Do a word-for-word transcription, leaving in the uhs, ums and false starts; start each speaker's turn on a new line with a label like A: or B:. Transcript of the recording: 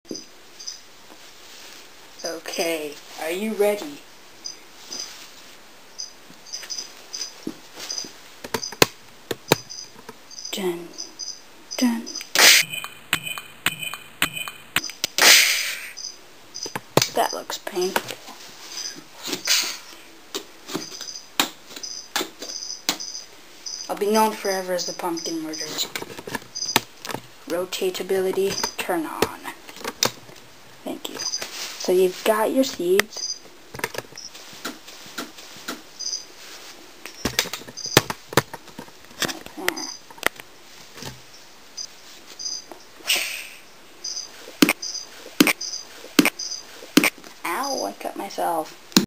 A: Okay, are you ready? Dun, dun. That looks painful. I'll be known forever as the pumpkin murderers. Rotatability, turn on. Thank you. So you've got your seeds. Like there. Ow, I cut myself.